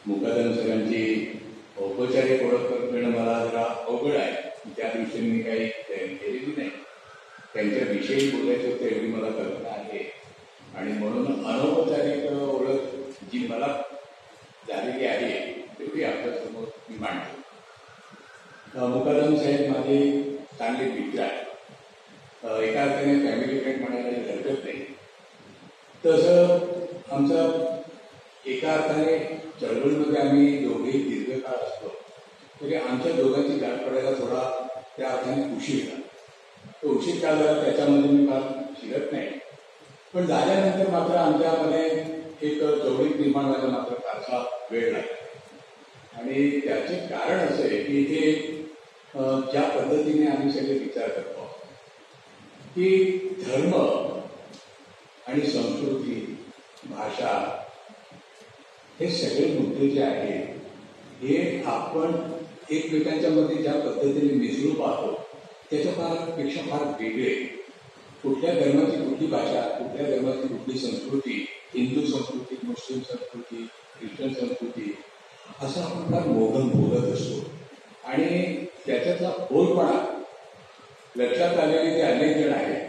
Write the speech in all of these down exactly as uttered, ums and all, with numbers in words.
मुकादम सरांची औपचारिक ओळख करून देणं मला जरा अवघड आहे. त्या दृष्टीने मी काही तयारी केलेली नाही. त्यांच्याविषयी बोलायचं होतं एवढी मला कल्पना आहे आणि म्हणून अनौपचारिक ओळख जी मला झालेली आहे तेवढी आपल्यासमोर मी मांडतो. मुकादम साहेब माझे चांगले मित्र आहेत. एका अर्थाने फॅमिली फ्रेंड म्हणायला हरकत नाही. तसं आमचं एका अर्थाने चळवळीमध्ये आम्ही दोघेही दीर्घकाळ असतो तरी आमच्या दोघांची गाठ पडायला थोडा त्या अर्थाने उशीर झाला. तो उशीर का झाला त्याच्यामध्ये मी फार शिरत नाही, पण झाल्यानंतर मात्र आमच्यामध्ये एक जवळीक निर्माण व्हायला मात्र फारसा वेळ लागला. आणि त्याचे कारण असं आहे की हे ज्या पद्धतीने आम्ही सगळे विचार करतो की धर्म आणि संस्कृती, भाषा हे सगळे मुद्दे जे आहेत हे आपण एकमेकांच्या मध्ये ज्या पद्धतीने मिसळू पाहतो त्याच्यापेक्षा फार वेगळे. कुठल्या धर्माची कुठली भाषा, कुठल्या धर्माची कुठली संस्कृती, हिंदू संस्कृती, मुस्लिम संस्कृती, ख्रिश्चन संस्कृती असं आपण फार मोगन बोलत असतो. आणि त्याच्यातला बोलपणा लक्षात आलेले जे अनेक जण आहेत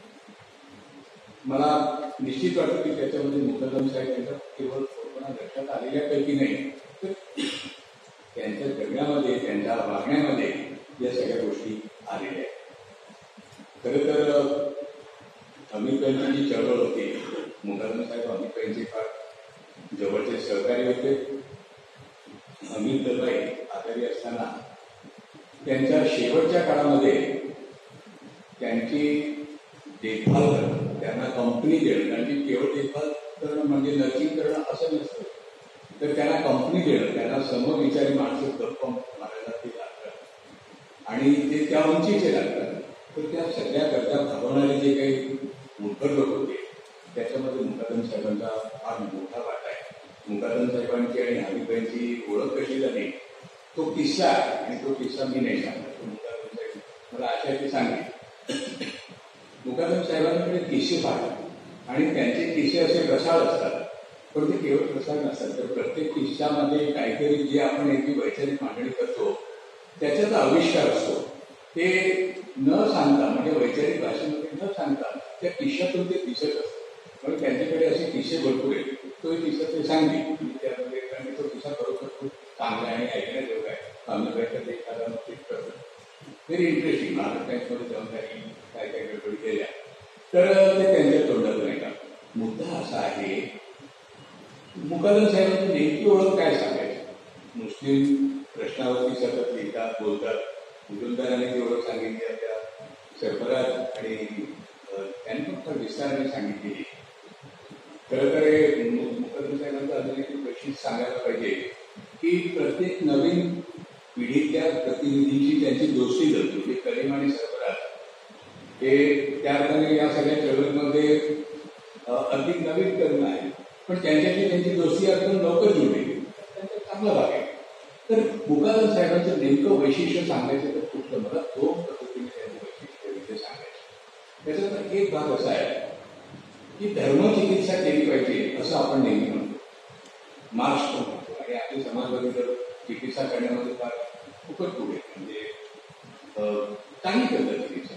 मला निश्चित वाटतं की त्याच्यामध्ये मुकदम साहेब यांचा केवळ बोलपणा लक्षात आलेल्यापैकी नाही तर त्यांच्या जगण्यामध्ये, त्यांच्या वागण्यामध्ये या सगळ्या गोष्टी आलेल्या आहेत. खरं तर अमित जी चळवळ होती, मुकदम साहेब अमित फार जवळचे सहकारी होते. अमित दबाई आजारी असताना त्यांच्या शेवटच्या काळामध्ये त्यांची देखभाल करणं, त्यांना कंपनी देणं, त्यांची केवळ देखभाल करणं म्हणजे नर्सिंग करणं असं नसतं, तर त्यांना कंपनी देणं, त्यांना समविचारी माणसं गप्पा मारायला ते लागतात आणि ते त्या उंचीचे लागतात. तर त्या सगळ्या गरजा भागवणारे जे काही मुखर लोक होते त्याच्यामध्ये मुकादम साहेबांचा फार मोठा वाटा आहे. मुकादम साहेबांची आणि हमीबाईंची ओळख कशी झाली तो किस्सा आहे आणि तो किस्सा मी नाही सांगतो. मुकादम साहेब मला आशा की सांगेल. मुकादम साहेबांकडे किस्से फार आणि त्यांचे किस्से असे रसाळ असतात, पण ते केवळ रसाळ नसतात. तर प्रत्येक किस्सामध्ये काहीतरी जे आपण याची वैचारिक मांडणी करतो त्याच्याचा आविष्कार असतो. ते न सांगता म्हणजे वैचारिक भाषेमध्ये न सांगता त्या किस्स्यातून ते दिसत असतं. म्हणून त्यांच्याकडे असे किस्से भरपूर आहेत. तो किस्सा ते सांगेल त्यामध्ये, कारण तो किस्सा खरोखर खूप चांगला आहे आणि ऐकण्याजोगा आहे. अमित एखादा व्हेरी इंटरेस्टिंग. महाराष्ट्रामध्ये जाऊन काही काय काय गडबडी केल्या तर ते त्यांच्या तोंडातून ऐका. मुद्दा असा आहे मुकादम साहेबांची नेमकी ओळख काय सांगायची. मुस्लिम प्रश्नावरती सतत लिहितात, बोलतात. मुजुमदाराने ती ओळख सांगितली, त्या सरफराज आणि त्यांनी फक्त विस्ताराने सांगितलेली. खरं तर मुकादम साहेबांचं अजून एक वैशिष्ट्य सांगायला पाहिजे की प्रत्येक नवीन पिढीतल्या प्रतिनिधींची त्यांची दोस्ती जमली. म्हणजे करीम आणि सरफराज हे त्या अर्थाने या सगळ्या चळवळीमध्ये अधिक नवीन करून आहे, पण त्यांच्याशी त्यांची दोस्ती अर्थान लवकर जुळली, त्यांचा चांगला भाग आहे. तर मुकादम साहेबांचं नेमकं वैशिष्ट्य सांगायचं तर कुठलं, मला दोन पद्धतीने त्यांचं वैशिष्ट्य विषय सांगायचं. त्याच्यातला एक भाग असा आहे की धर्मचिकित्सा केली पाहिजे असं आपण नेहमी म्हणतो, मार्क्स पण म्हणतो. आणि आपली समाजवादी तर चिकित्सा करण्यामध्ये फार खूपच पुढे, म्हणजे चांगली करतात चिकित्सा.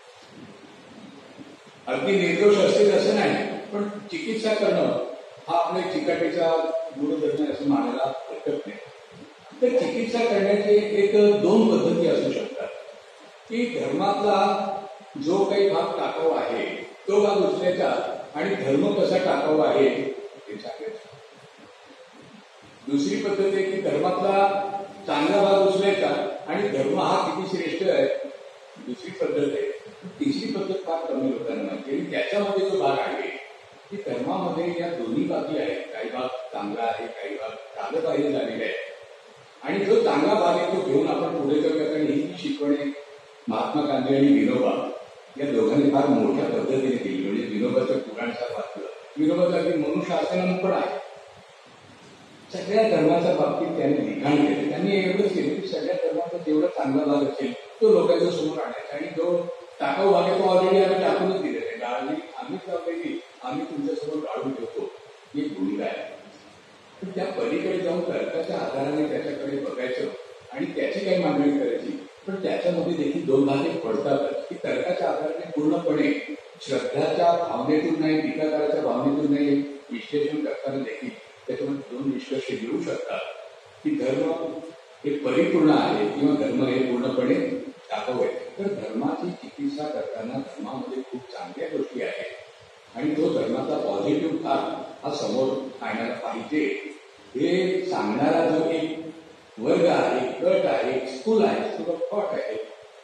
अगदी निर्दोष असतील असं नाही, पण चिकित्सा करणं हा आपल्या चिकाटीचा गुणधर्म असं मानायला हरकत नाही. तर चिकित्सा करण्याचे एक दोन पद्धती असू शकतात की धर्मातला जो काही भाग टाकावा आहे तो भाग उचलायचा आणि धर्म कसा टाकावा आहे हे सांगायचं. दुसरी पद्धत आहे की धर्मातला चांगला भाग उचलायचा आणि धर्म हा किती श्रेष्ठ आहे दुसरी पद्धत आहे. तिसरी पद्धत फार कमी लोकांना माहिती आणि त्याच्यामध्ये जो भाग आहे की धर्मामध्ये या दोन्ही बाबी आहेत. काही भाग चांगला आहे, काही भाग चांगलं पाहिजे झालेले आहे आणि जो चांगला भाग आहे तो घेऊन आपण पुढे जाऊया. कारण ही शिकवणे महात्मा गांधी आणि विनोबा या दोघांनी फार मोठ्या पद्धतीने केली. म्हणजे विनोबाचं पुराणसार वाचलं, विनोबाचं अगदी मनुशासन पण आहे. सगळ्या धर्माच्या बाबतीत त्यांनी लिखाण केलं. त्यांनी एवढंच केलं की सगळ्या धर्माचा जेवढा चांगला भाग असेल तो लोकांच्या समोर आणायचा आणि जो टाकाऊ भाग आहे तो ऑलरेडी आम्ही टाकूनच दिलेला आहे. गाळली आम्हीच लावलेली, आम्ही तुमच्यासमोर काढून ठेवतो ही भूमिका आहे. पण त्या पलीकडे पलीकडे जाऊन तर्काच्या आधाराने त्याच्याकडे बघायचं आणि त्याची काही मांडणी करायची. पण त्याच्यामध्ये देखील दोन भाग पडतातच की तर्काच्या आधाराने पूर्णपणे श्रद्धाच्या भावनेतून नाही, टीकाकाराच्या भावनेतून नाही विश्लेषण करताना देखील त्याच्यामध्ये दोन निष्कर्ष घेऊ शकतात की धर्म हे परिपूर्ण आहे किंवा धर्म हे पूर्णपणे टाकाऊ आहे. तर धर्माची चिकित्सा करताना धर्मामध्ये खूप चांगल्या गोष्टी आहेत आणि तो धर्माचा पॉझिटिव्ह भाग हा समोर आणायला पाहिजे हे सांगणारा जो एक वर्ग आहे, गट आहे, स्कूल आहे, स्कूल ऑफ थॉट आहे,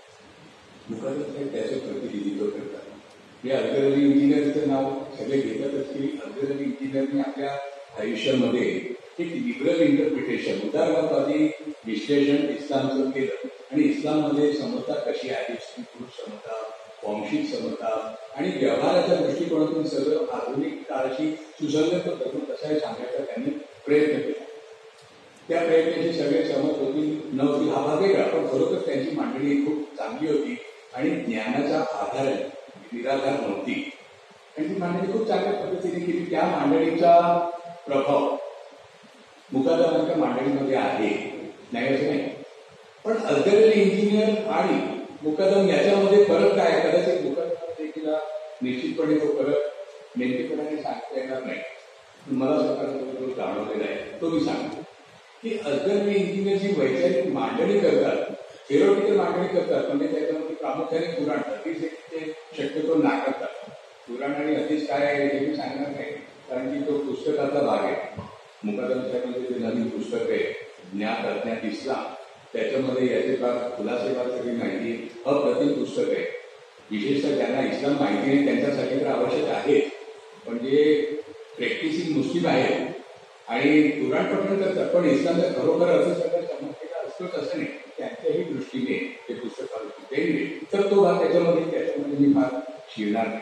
मुखात त्याचं प्रतिनिधित्व करतात. हे अल्गरली इंजिनियरचं नाव सगळे घेतातच की अल्गरली इंजिनियरने आपल्या आयुष्यामध्ये एक लिबरल इंटरप्रिटेशन, उदारवादी विश्लेषण इस्लामचं केलं आणि इस्लाममध्ये समता कशी आहे, स्त्री पुरुष समता, वंशिक समता आणि व्यवहाराच्या दृष्टिकोनातून सगळं आधुनिक काळाशी सुसंगत धर्म कसा आहे सांगायचा त्यांनी प्रयत्न केला. त्या प्रयत्नाची सगळे सहमत होतील नव्हती हा भाग वेगळा, पण खरोखर त्यांची मांडणी खूप चांगली होती आणि ज्ञानाचा आधार निराधार नव्हती आणि ती मांडणी खूप चांगल्या पद्धतीने केली. त्या मांडणीचा प्रभाव मुकादमांच्या मांडणीमध्ये आहे, नाही असं नाही. पण अल्गरली इंजिनियर आणि मुकादम याच्यामध्ये फरक काय? कदाचित मुकादमामध्ये तिला निश्चितपणे तो फरक नेमकेपणाने सांगता येणार नाही, मला स्वतःला जो जाणवलेला आहे तो मी सांगतो की अल्गरली इंजिनियर जी वैचारिक मांडणी करतात, थेरोटिकल मांडणी करतात, म्हणजे त्याच्यामध्ये प्रामुख्याने पुराण, हदीस ते शक्यतो नाकारतात. पुराण आणि हदीस काय आहे हे मी सांगणार नाही, कारण की तो पुस्तकाचा भाग आहे. मुकादम साहेबांचे जे नवीन पुस्तक आहे ज्ञात अज्ञात इस्लाम, त्याच्यामध्ये याचे फार खुलासेबार सगळी माहिती अप्रतिम पुस्तक आहे. विशेषतः ज्यांना इस्लाम माहिती नाही त्यांच्यासाठी तर आवश्यक आहे, पण जे प्रॅक्टिसिंग मुस्लिम आहेत आणि पुराण पठण करतात पण इस्लामचा खरोखर अर्थ सगळं समजलेला असतोच असं नाही, त्यांच्याही दृष्टीने ते पुस्तक आवडते तर तो भाग त्याच्यामध्ये त्याच्यामध्ये मी फार शिरणार नाही.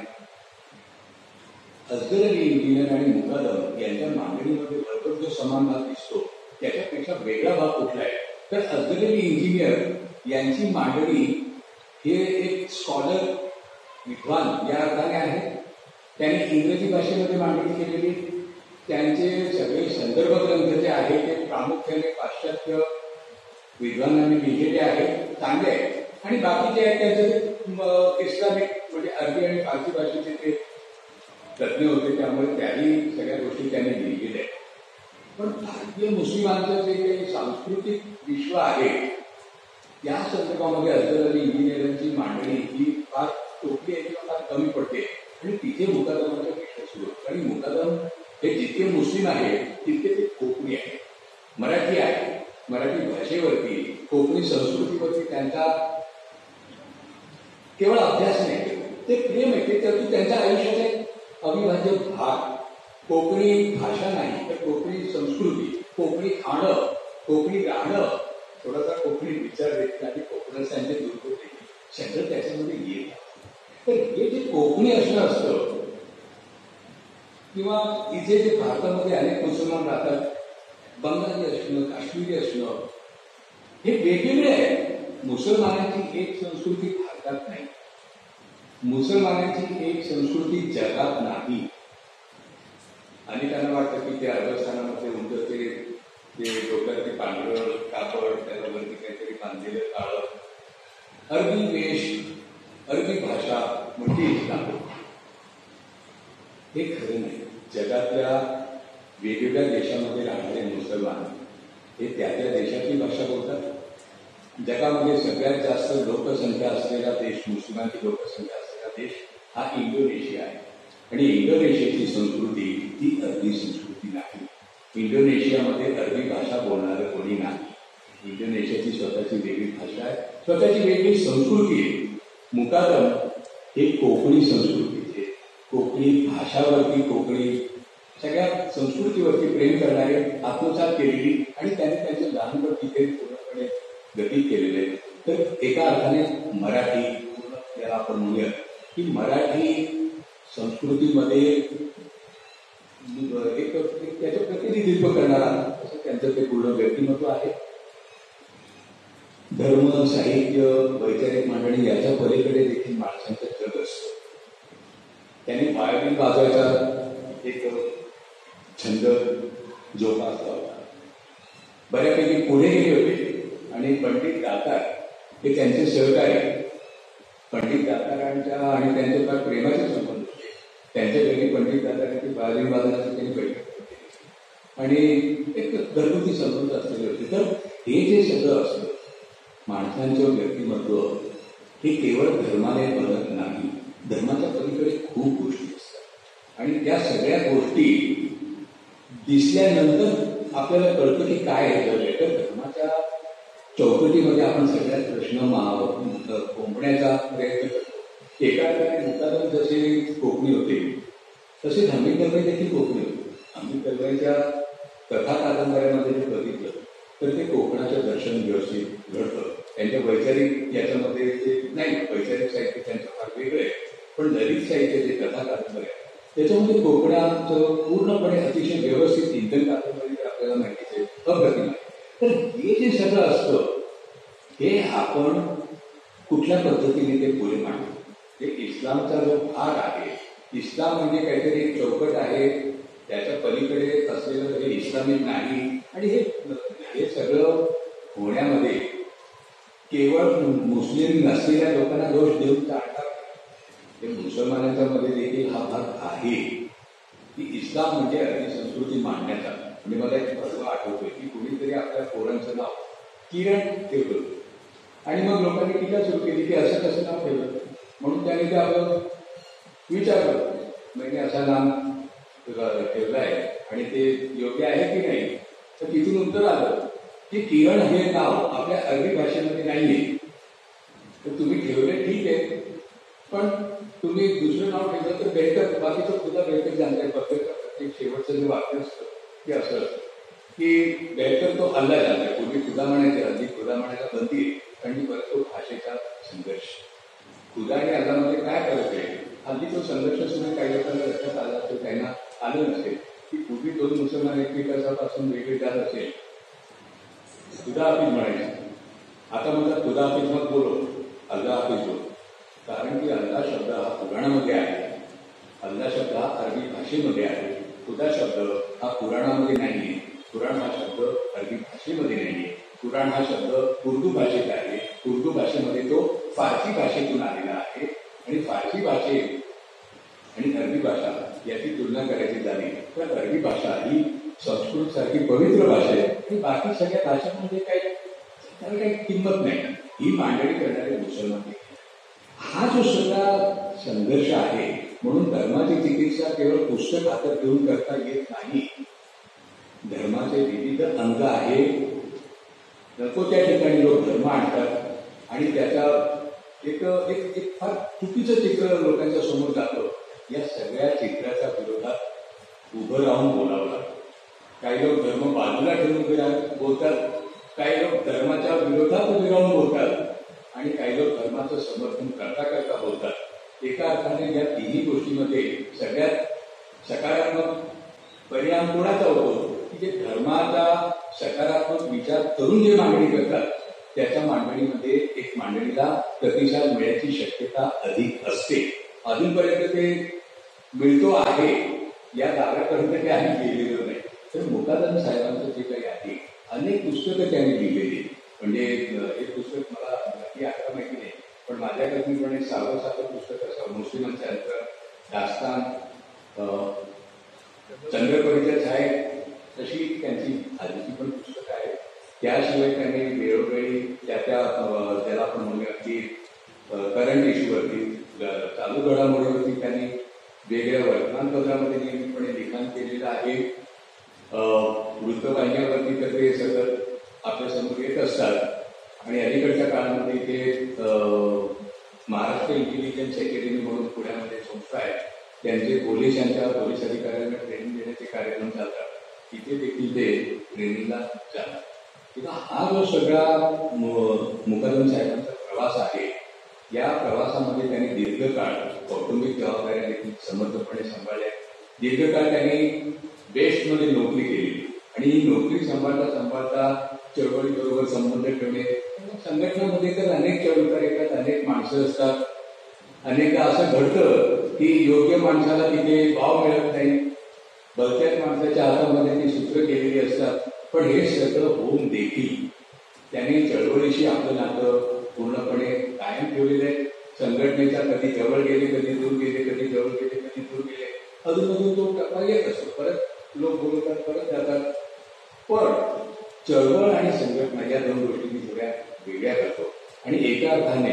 अल्गरली इंजिनियर आणि मुकादम यांच्या मांडणीमध्ये भरपूर जो समान भाग दिसतो त्याच्यापेक्षा वेगळा भाग कुठला आहे तर अल्गरली इंजिनियर यांची मांडणी हे एक स्कॉलर विद्वान या अर्थाने आहे. त्यांनी इंग्रजी भाषेमध्ये मांडणी केलेली, त्यांचे सगळे संदर्भ ग्रंथ जे आहे ते प्रामुख्याने पाश्चात्य विद्वानांनी लिहिलेले आहेत, चांगले आहेत आणि बाकीचे आहेत त्यांचे इस्लामिक म्हणजे अरबी आणि फारसी भाषेचे ते तज्ज्ञ होते, त्यामुळे त्याही सगळ्या गोष्टी त्यांनी लिहिलेल्या आहेत. पण भारतीय मुस्लिमांचं जे काही सांस्कृतिक विश्व आहे त्या संदर्भामध्ये अल्गरली इंजिनियरांची मांडणी ही फार टोपली आहे किंवा फार कमी पडते आणि तिथे मुकादमाचा विषय सुरू होतो. आणि मुकादम हे जितके मुस्लिम आहे तितके ते कोकणी आहे, मराठी आहे, मराठी भाषेवरती कोकणी संस्कृतीवरती त्यांचा केवळ अभ्यास नाही, ते प्रेम आहे, ते त्यातून त्यांच्या आयुष्याचा एक अविभाज्य भाग. कोकणी भाषा नाही तर कोकणी संस्कृती, कोकणी खाणं, कोकणी राहणं, थोडासा कोकणी विचार देखील आणि कोकणस्थांचे दुर्गुण देखील सगळं त्याच्यामध्ये येतात. तर हे जे कोकणी असणं असतं किंवा इथे जे भारतामध्ये अनेक मुसलमान राहतात, बंगाली असणं, काश्मीरी असणं, हे वेगवेगळे आहे. मुसलमानांची एक संस्कृती भारतात नाही, मुसलमानांची एक संस्कृती जगात नाही. अनेकांना वाटतं की ते अरबस्थानामध्ये उंच ते डोक्यात ते पांढरं कापड, त्याच्यावरती काहीतरी बांधलेलं काळं, अरबी वेश, अरबी भाषा म्हणजे इस्लाम. हे खरं नाही. जगातल्या वेगवेगळ्या देशामध्ये राहणारे मुसलमान हे त्या त्या देशातली भाषा बोलतात. जगामध्ये सगळ्यात जास्त लोकसंख्या असलेला देश, मुस्लिमांची लोकसंख्या असलेला देश हा इंडोनेशिया आहे आणि इंडोनेशियाची संस्कृती ही अरबी संस्कृती नाही. इंडोनेशियामध्ये अरबी भाषा बोलणारं कोणी नाही. इंडोनेशियाची स्वतःची वेगळी भाषा आहे, स्वतःची वेगळी संस्कृती आहे. मुकादम हे कोकणी संस्कृतीचे, कोकणी भाषावरती, कोकणी सगळ्या संस्कृतीवरती प्रेम करणारे, आत्मसात केलेली आणि त्यांनी त्यांचं लहानपण तिथे पूर्णपणे गती केलेले. तर एका अर्थाने मराठी पूर्ण त्याला आपण म्हणूया की मराठी संस्कृतीमध्ये एक त्याचं प्रतिनिधित्व करणारा असं त्यांचं ते पूर्ण व्यक्तिमत्व आहे. धर्म, साहित्य, वैचारिक मांडणी याच्या पलीकडे देखील माणसांचं जग असतं. त्यांनी वायोलिन वाजवायचा एक छंद जोपासला होता. बऱ्यापैकी पुढे गेले होते आणि पंडित दातार हे त्यांचे सहकारी, पंडित दातारांच्या आणि त्यांचे फार प्रेमाचे संबंध होते. त्यांच्या घरी पंडित दातारांची बाजरी वादनाची त्यांनी बैठक होती आणि एक घरगुती संबंध असलेले होते. तर हे जे सगळं असतं माणसांचं व्यक्तिमत्व हे केवळ धर्माने बनत नाही, धर्माच्या पलीकडे खूप गोष्टी असतात आणि त्या सगळ्या गोष्टी दिसल्यानंतर आपल्याला कळतं की काय आहे. तर धर्माच्या चौकटीमध्ये आपण सगळ्यात प्रश्न कोंबण्याचा प्रयत्न करतो. एका प्रकारे मुकादम जसे कोकणी होते तसे धार्मिक दरबाई देखील कोकणी होते. धार्मिक दरबाईच्या कथा कादंबऱ्यामध्ये जे बघितलं तर ते कोकणाचं दर्शन व्यवस्थित घडतं. त्यांच्या वैचारिक याच्यामध्ये ते नाही, वैचारिक साहित्य त्यांचं फार वेगळं आहे, पण ललित साहित्य जे कथा कादंबऱ्या त्याच्यामध्ये कोकणाचं पूर्णपणे अतिशय व्यवस्थित इंधन कादंबरी आपल्याला माहितीच आहे, अप्रतिम आहे. तर हे जे सगळं असतं हे आपण कुठल्या पद्धतीने ते पुढे मांडतो. ते इस्लामचा जो भाग आहे, इस्लाम म्हणजे काहीतरी एक चौकट आहे, त्याच्या पलीकडे असलेलं हे इस्लामिक नाही. आणि हे हे सगळं होण्यामध्ये केवळ मुस्लिम नसलेल्या लोकांना दोष देऊन चालतात. हे मुसलमानांच्या मध्ये देखील हा भाग आहे की इस्लाम म्हणजे अरबी संस्कृती मांडण्याचा. म्हणजे मला एक प्रसंग आठवतोय की कुणीतरी आपल्या पोरांचं नाव किरण ठेवलं आणि मग लोकांनी टीका सुरू केली की असं कसं नाव ठेवलं, म्हणून त्याने ते आपलं विचारलं म्हणजे असा नाम ठेवला आहे आणि ते योग्य आहे की नाही. तर तिथून उत्तर आलं की किरण हे नाव आपल्या अरबी भाषेमध्ये नाहीये. तर तुम्ही ठेवले ठीक आहे, पण तुम्ही दुसरं नाव ठेवलं तर बेहतर, बाकीचं सुद्धा बेहतर जाणताय. प्रत्येक शेवटचं जे वाक्य असतं ते असं असतं की बेहतर तो अल्ला जाणताय. पूर्वी खुदा म्हणायचे, हल्ली खुदा म्हणायला बंदी आहे कारण परत तो भाषेचा संघर्ष. खुदा आणि अल्लामध्ये काय फरक आहे? हल्ली तो संघर्ष सुद्धा काही लोकांना लक्षात आला तर त्यांना आलं नसेल की पूर्वी दोन मुसलमान एकमेकांपासून वेगळे जात असेल, खुदा हाफिज म्हणायचे. आता म्हणतात खुदा हाफिज मग बोलो, अल्लाह हाफिज बोलो. कारण की अल्लाह शब्द हा पुराणामध्ये आहे, अल्लाह शब्द हा अरबी भाषेमध्ये आहे, खुदा शब्द हा पुराणामध्ये नाहीये, कुराण हा शब्द अरबी भाषेमध्ये नाहीये, कुराण हा शब्द उर्दू भाषेत आहे, उर्दू भाषेमध्ये तो फारसी भाषेतून आलेला आहे. आणि फारसी भाषे आणि अरबी भाषा याची तुलना करायची झाली तर अरबी भाषा ही संस्कृत सारखी पवित्र भाषा आहे आणि बाकी सगळ्या भाषांमध्ये काही त्याला काही किंमत नाही. ही मांडणी करणारे मुसलमान. हा जो सगळा संघर्ष आहे, म्हणून धर्माची चिकित्सा केवळ पुस्तक हातात घेऊन करता येत नाही. धर्माचे विविध अंग आहे. नको त्या ठिकाणी लोक धर्म आणतात आणि त्याचा एक एक एक फार चुकीचं चित्र लोकांच्या समोर जातं. या सगळ्या चित्राच्या विरोधात उभं राहून बोलावं लागतं. काही लोक धर्म बाजूला ठेवून उभे राहून बोलतात, काही लोक धर्माच्या विरोधात उभे राहून बोलतात आणि काही लोक धर्माचं समर्थन करता करता बोलतात. एका अर्थाने या तिन्ही गोष्टीमध्ये सगळ्यात सकारात्मक परिणाम कोणाचा होतो की जे धर्माचा सकारात्मक विचार करून जे मांडणी करतात त्याच्या मांडणीमध्ये एक मांडणीला प्रतिसाद मिळण्याची शक्यता अधिक असते. अजूनपर्यंत ते मिळतो आहे या दाव्यापर्यंत ते आम्ही गेलेलो नाही. तर मुकादम साहेबांचं जे काही आहे, अनेक पुस्तकं त्यांनी लिहिलेली. म्हणजे एक पुस्तक मला नक्की आठवण माहिती नाही, पण माझ्याकडे पण एक सावं साधं पुस्तक असं मुस्लिमांच्या अंतर दास्तान चंद्रकोरीच्या छाय तशी त्यांची आधीची पण पुस्तकं आहेत. त्याशिवाय त्यांनी वेळोवेळी त्या त्या त्याला आपण म्हणूया की करंट इश्यूवरती, चालू घडामोडीवरती त्यांनी वेगळ्या वर्तमानपत्रामध्ये नियमितपणे लिखाण केलेलं आहे. वृत्तवाहिन्यावरती तर ते सगळं आपल्यासमोर येत असतात आणि अलीकडच्या काळामध्ये ते महाराष्ट्र इंटेलिजन्स अकॅडमी म्हणून पुण्यामध्ये संस्था आहे, त्यांचे पोलिसांच्या पोलीस अधिकाऱ्यांना ट्रेनिंग देण्याचे कार्यक्रम चालतात. तिथे देखील ते ट्रेनिंगला जातात. तेव्हा हा जो सगळा मुकादम साहेबांचा प्रवास आहे, या प्रवासामध्ये त्यांनी दीर्घकाळ कौटुंबिक जबाबदाऱ्या देखील समर्थपणे सांभाळल्या. दीर्घकाळ त्यांनी बेस्टमध्ये नोकरी केली आणि ही नोकरी सांभाळता सांभाळता चळवळीबरोबर संबंध ठेवणे. संघटनामध्ये तर अनेक चळवळीकार येतात, अनेक माणसं असतात. अनेकदा असं घडतं की योग्य माणसाला तिथे भाव मिळत नाही, बलत्याच माणसाच्या हातामध्ये ती सूत्र केलेली असतात पण हे सगळं होऊन देखील त्याने चळवळीशी आपलं नातं पूर्णपणे कायम ठेवलेलं आहे. संघटनेच्या कधी जवळ गेले, कधी दूर गेले, कधी जवळ गेले, कधी दूर गेले, अजूनमधून तो टप्पा येत असतो. परत लोक बोलतात, परत जातात. पण चळवळ आणि संघटना या दोन गोष्टी मी थोड्या वेगळ्या करतो. आणि एका अर्थाने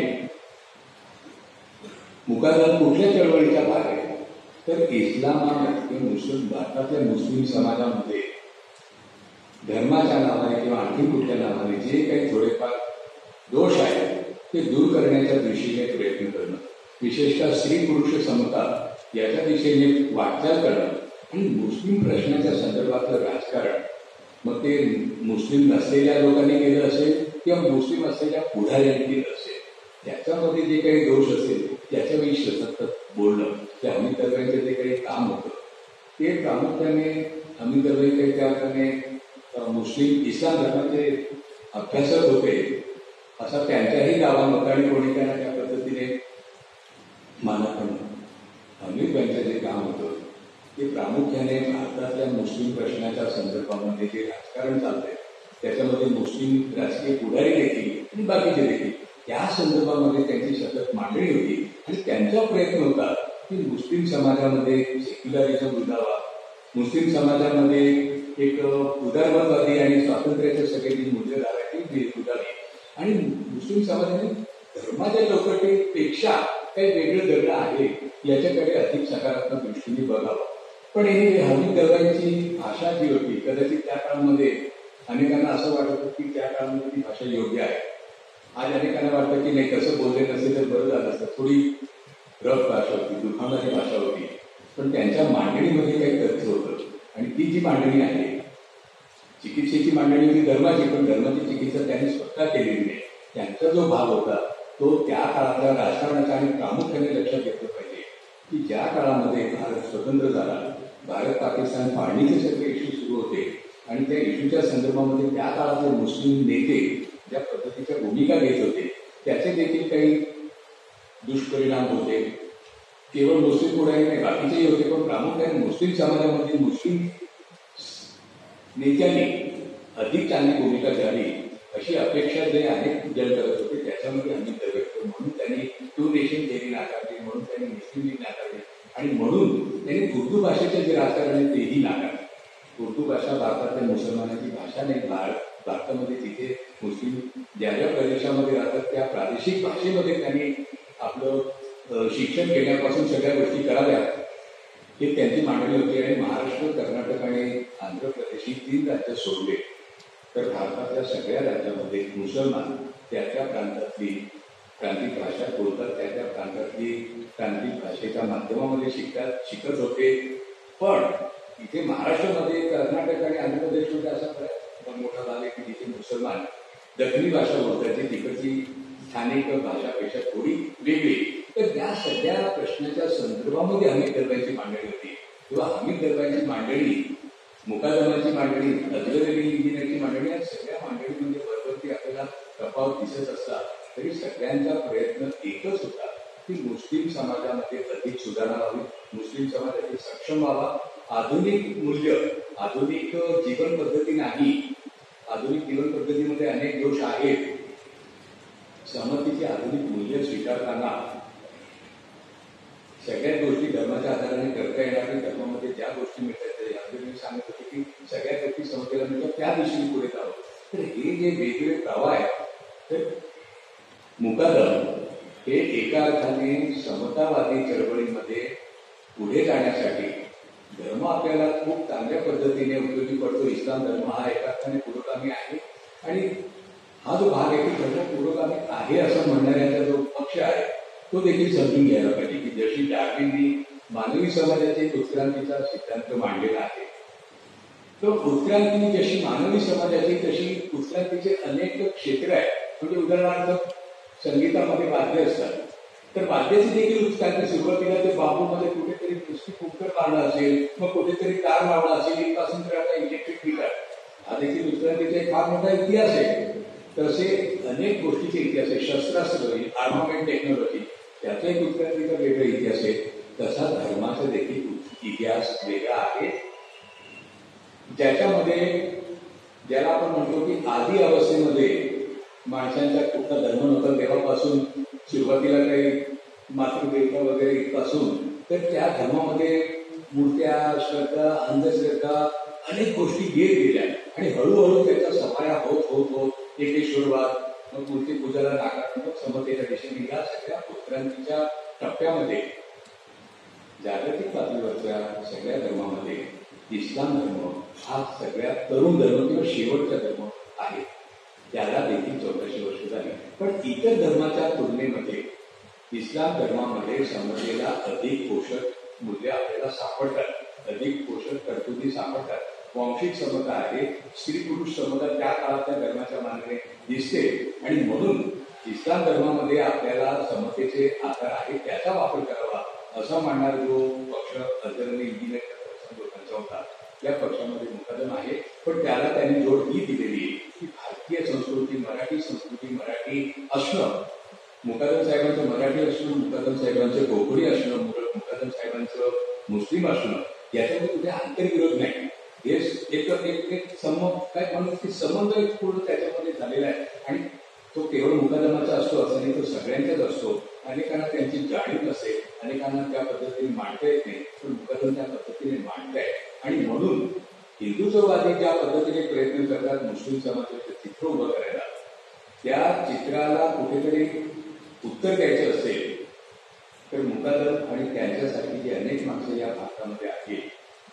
मुकादम कुठल्या चळवळीचा भाग आहे तर इस्लामामध्ये मुस्लिम भारतातल्या मुस्लिम समाजामध्ये धर्माच्या नावाने किंवा आणखी कुठल्या नावाने जे काही थोडेफार दोष आहेत ते दूर करण्याच्या दिशेने प्रयत्न करणं, विशेषतः स्त्री पुरुष समता याच्या दिशेने वाटचाल करणं आणि मुस्लिम प्रश्नाच्या संदर्भातलं राजकारण मग ते मुस्लिम नसलेल्या लोकांनी केलं असेल किंवा मुस्लिम असलेल्या पुढाऱ्यांनी केलं असेल, त्याच्यामध्ये जे काही दोष असेल त्याच्याविषयी सतत बोलणं, त्या अमित दर्व्यांचं जे काही काम होतं ते प्रामुख्याने अमित दर्वे काही त्या अर्थाने मुस्लिम इस्लाम धर्माचे अभ्यासक होते असा त्यांच्याही दावा आणि कोणी त्यांना त्या पद्धतीने मानत नाही. अमित यांचं जे काम होतं ते प्रामुख्याने भारतातल्या मुस्लिम प्रश्नाच्या संदर्भामध्ये जे राजकारण चालतंय त्याच्यामध्ये मुस्लिम राजकीय पुढारी देखील आणि बाकीचे देखील त्या संदर्भामध्ये त्यांची सतत मांडणी होती. आणि त्यांचा प्रयत्न होता की मुस्लिम समाजामध्ये सेक्युलरिझम रुजावा, मुस्लिम समाजामध्ये एक उदारमतवादी आणि स्वातंत्र्याचे सगळे जी मूल्य ती रुजावी आणि मुस्लिम समाजाने धर्माच्या चौकटीपेक्षा काही वेगळं दगड आहे याच्याकडे अधिक सकारात्मक दृष्टीने बघावं. पण हे हमीद दर्व्यांची भाषा जी होती कदाचित त्या काळामध्ये अनेकांना असं वाटत होतं की त्या काळामध्ये ती भाषा योग्य आहे. आज अनेकांना वाटतं की नाही तसं बोलले नसेल तर बरं झालं असतं. थोडी रफ भाषा होती, दुखावणारी भाषा होती, पण त्यांच्या मांडणीमध्ये काही तथ्य होतं. आणि ती जी मांडणी आहे चिकित्सेची मांडणी होती धर्माची, पण धर्माची चिकित्सा त्यांनी स्वतः केलेली नाही. त्यांचा जो भाग होता तो त्या काळातल्या राजकारणाचा आणि प्रामुख्याने लक्षात घेतलं पाहिजे की ज्या काळामध्ये भारत स्वतंत्र झाला, भारत पाकिस्तान फाळणीचे सगळे इश्यू सुरू होते आणि त्या इश्यूच्या संदर्भामध्ये त्या काळातले मुस्लिम नेते ज्या पद्धतीच्या भूमिका घेत होते त्याचे देखील काही दुष्परिणाम होते. केवळ मुस्लिम पुढारी नाही बाकीचेही होते, पण प्रामुख्याने मुस्लिम समाजामध्ये मुस्लिम नेत्यांनी अधिक चांगली भूमिका घ्यावी अशी अपेक्षा जे अनेक जन करत होते त्याच्यामध्ये अमित दर्वे म्हणून त्यांनी टू नेशन थेरी नाकारली, म्हणून त्यांनी मुस्लिम लीग नाकारली आणि म्हणून त्यांनी उर्दू भाषेचे जे राजकारण आहे तेही नाकारले. उर्दू भाषा भारतातल्या मुसलमानांची भाषा नाही. भारत भारतामध्ये तिथे मुस्लिम ज्या ज्या प्रदेशामध्ये राहतात त्या प्रादेशिक भाषेमध्ये त्यांनी आपलं शिक्षण घेण्यापासून सगळ्या गोष्टी कराव्या ही त्यांची मांडणी होती. आणि महाराष्ट्र, कर्नाटक आणि आंध्र प्रदेश ही तीन राज्य सोडले तर भारतातल्या सगळ्या राज्यामध्ये मुसलमान त्या त्या प्रांतातली प्रांतिक भाषा बोलतात, त्या त्या प्रांतातली प्रांतिक भाषेच्या माध्यमामध्ये शिकतात शिकत होते. पण इथे महाराष्ट्रामध्ये, कर्नाटक आणि आंध्र प्रदेशमध्ये असा बराच मोठा भाग आहे की जिथे मुसलमान दक्षिणी भाषा बोलतात जी तिकडची स्थानिक भाषापेक्षा थोडी वेगळी. तर या सगळ्या प्रश्नाच्या संदर्भामध्ये हमीद दर्व्यांची मांडणी होती किंवा हमीद दर्व्यांची मांडणी, मुकादमाची मांडणी, अजगरी इंजिनियरची मांडणी या सगळ्या मांडणीमध्ये बरोबर आपल्याला तफावत दिसत असतात तरी सगळ्यांचा प्रयत्न एकच होता की मुस्लिम समाजामध्ये अधिक सुधारणा व्हावी, मुस्लिम समाज अधिक सक्षम व्हावा, आधुनिक मूल्य, आधुनिक जीवन पद्धती नाही, आधुनिक जीवन पद्धतीमध्ये अनेक दोष आहेत. समतेची आधुनिक मूल्य स्वीकारताना सगळ्याच गोष्टी धर्माच्या आधाराने करता येणार नाही. धर्मामध्ये ज्या गोष्टी मिळतात यामध्ये मी सांगत होते की सगळ्या गोष्टी समतेला मिळतात त्या दिशेने पुढे जावं. तर हे जे वेगवेगळे प्रवाह आहेत तर मुकादम हे एका अर्थाने समतावादी चळवळीमध्ये पुढे जाण्यासाठी धर्म आपल्याला खूप चांगल्या पद्धतीने उपयोगी पडतो. इस्लाम धर्म हा एका अर्थाने पुरोगामी आहे आणि हा जो भाग आहे की धर्म पुरोगामी आहे असं म्हणणाऱ्यांचा जो पक्ष आहे तो देखील समजून घ्यायला पाहिजे की जशी डार्विननी मानवी समाजाचे उत्क्रांतीचा सिद्धांत मांडलेला आहे तो उत्क्रांती जशी मानवी समाजाची तशी उत्क्रांतीचे अनेक क्षेत्र आहेत. म्हणजे उदाहरणार्थ संगीतामध्ये वाद्य असतात तर वाद्याची देखील उत्क्रांती सुरुवातीला ते बांबूमध्ये कुठेतरी नुसती कुकर लावणं असेल, मग कुठेतरी तार लावणं असेल, इथपासून तर आता इलेक्ट्रिक मीटर हा देखील उत्क्रांतीचा एक फार मोठा इतिहास आहे. तसे अनेक गोष्टीचे इतिहास आहे. शस्त्रास्त्र, आर्मामेंट टेक्नॉलॉजी त्याचा एक उत्क्रांतीचा वेगळा इतिहास आहे. तसा धर्माचा देखील इतिहास वेगळा आहे ज्याच्यामध्ये ज्याला आपण म्हणतो की आदी अवस्थेमध्ये माणसांचा कुठला धर्म नव्हता तेव्हापासून सुरुवातीला काही मातृदेवता वगैरे इथपासून तर त्या धर्मामध्ये मूर्त्या, श्रद्धा, अंधश्रद्धा अनेक गोष्टी येत गेल्या आणि हळूहळू त्याचा सफाया होत होत होत एकेश्वरवाद, मग मूर्ती पूजाला नाकारात्मक समतेच्या दिशेने या सगळ्या उत्क्रांतीच्या टप्प्यामध्ये जागतिक पातळीवरच्या सगळ्या धर्मामध्ये इस्लाम धर्म हा सगळ्यात तरुण धर्म किंवा शेवटचा धर्म आहे. त्याला देखील चौदाशे वर्ष झाली. पण इतर धर्माच्या तुलनेमध्ये इस्लाम धर्मामध्ये समतेला अधिक पोषक मूल्य आपल्याला सापडतात, अधिक पोषक तरतुदी सापडतात. वांशिक समता आहे, स्त्री पुरुष समता त्या काळातल्या धर्माच्या मानाने दिसते आणि म्हणून इस्लाम धर्मामध्ये आपल्याला समतेचे आधार आहे त्याचा वापर करावा असा मानणारा जो पक्ष अजरनी इंजिनिअरच्या लोकांचा होता त्या पक्षामध्ये मुकादम आहे. पण त्याला त्यांनी जोड ही दिलेली आहे की भारतीय संस्कृती, मराठी संस्कृती, मराठी असणं, मुकादम साहेबांचं मराठी असणं, मुकादम साहेबांचं कोकणी असणं, मुकादम साहेबांचं मुस्लिम असणं याच्यामध्ये कुठे आंतरविरोध नाही. हे एक एक एक संबंध काय म्हणून की संबंध एक पूर्ण त्याच्यामध्ये झालेला आहे आणि तो केवळ मुकादमाचा असतो असं नाही, तो सगळ्यांचाच असतो. अनेकांना त्यांची जाणीव नसेल, अनेकांना त्या पद्धतीने मांडता येत नाही, पण मुकादम त्या पद्धतीने मांडताय आणि म्हणून हिंदुत्ववादी ज्या पद्धतीने प्रयत्न करतात मुस्लिम समाजाचं चित्र उभं करायला, त्या चित्राला कुठेतरी उत्तर द्यायचं असेल तर मुकादम आणि त्यांच्यासाठी जी अनेक माणसं या भारतामध्ये आहेत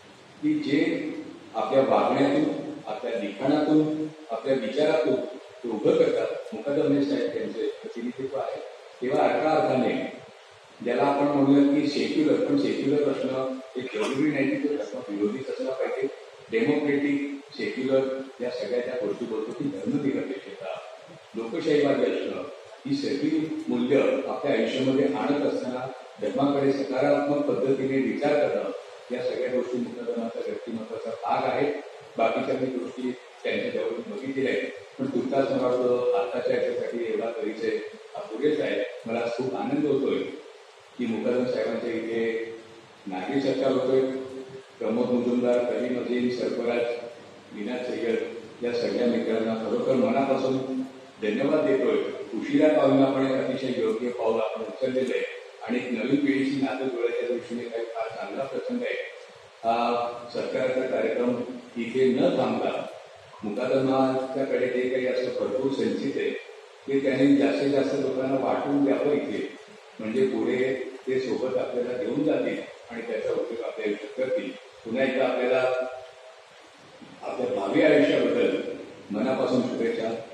की जे आपल्या वागण्यातून, आपल्या लिखाणातून, आपल्या विचारातून ते उभं करतात. मुकादम साहेब त्यांचे प्रतिनिधित्व आहे. तेव्हा अठरा अर्थाने ज्याला आपण म्हणूया की सेक्युलर, पण सेक्युलर असणं हे जरुरी नाही की तो धर्म विरोधीच असला पाहिजे. डेमोक्रेटिक, सेक्युलर या सगळ्या त्या गोष्टी बोलतो की धर्मनिरपेक्षता, लोकशाहीवादी असणं ही सगळी मूल्य आपल्या आयुष्यामध्ये आणत असताना धर्माकडे सकारात्मक पद्धतीने विचार करणं या सगळ्या गोष्टी मुकादमाचा व्यक्तिमत्वाचा भाग आहे. बाकीच्या काही गोष्टी त्यांच्या जवळ बघितलेल्या आहेत. पण तुर्तास मला वाटतं आताच्या याच्यासाठी एवढा परिचय हा पुरेच आहे. मला खूप आनंद होतोय की मुकादम साहेबांच्या इथे नागरी चर्चा होतोय. प्रमोद मुजुमदार, करीम अजीम, सरफराज, मीना सय्यद या सगळ्या मित्रांना खरोखर मनापासून धन्यवाद देतोय. उशिरा पाहून आपण एक अतिशय योग्य पाऊल आपण उचललेलं आहे आणि नवीन पिढीची नातं जोडायच्या दृष्टीने काही फार चांगला प्रसंग आहे. हा सत्काराचा कार्यक्रम इथे न थांबता मुकादमाच्याकडे जे काही असं भरपूर संचित आहे ते त्यांनी जास्तीत जास्त लोकांना वाटून द्यावं इथे, म्हणजे पुढे ते सोबत आपल्याला देऊन जातील आणि त्याचा उपयोग आपल्या आयुष्यात करतील. पुन्हा एकदा आपल्याला आपल्या भावी आयुष्याबद्दल मनापासून शुभेच्छा.